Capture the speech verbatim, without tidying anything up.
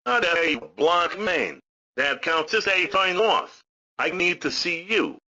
Oh, that a blank man. That counts as a turn off. I need to see you.